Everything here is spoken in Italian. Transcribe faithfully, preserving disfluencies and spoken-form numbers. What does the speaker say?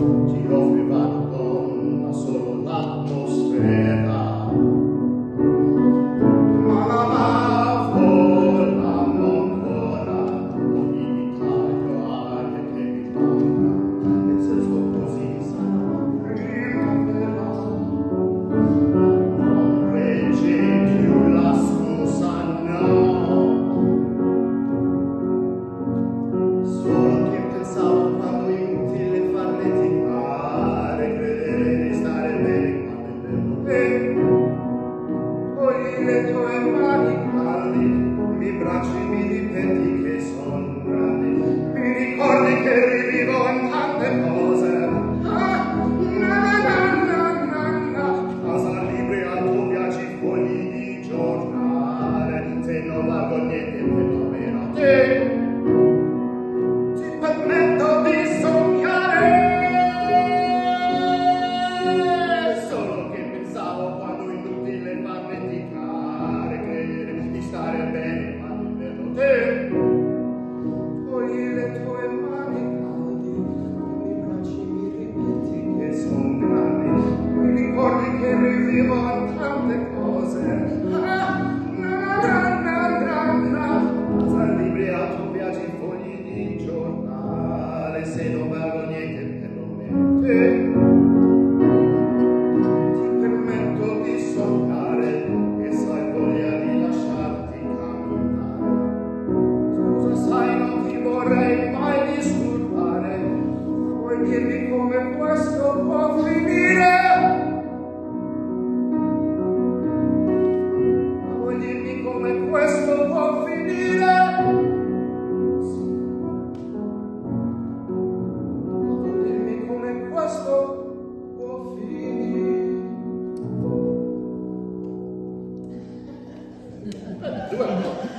Ti offriva donna solo l'atmosfera, ma l'amavo ancora ogni taglio aria che mi manca, e se sto così sarà primavera. Non regge più la scusa, no, solo che pensavo quando inutile farle tifare, credere di stare bene quando è vero te. Poi le tue mani caldi, mi bracci, mi ripeti che son grandi, mi ricordi che rivivo in tante cose. Ah, na na na na na, casa libri a tu piaci fogli di giornale, se non valgo niente perlomeno te. Ti permetto di sognare, solo che pensavo quando inutile farle ticare, credere di stare bene quando è vero te. Poi le tue mani caldi, i bracci mi ripeti che son grandi, mi ricordi che rivivo in tante cose. Ah, na na na na, casa libri a tu viaggi fogli di giornale, se non valgo niente perlomeno te. Ti permetto di sognare e sai voglia di lasciarti camminare. Scusa, sai, non ti vorrei mai disturbare, puoi dirmi come questo può finire? Ma vuoi dirmi come questo può finire? Sì. Ma vuoi dirmi come questo può finire? Due.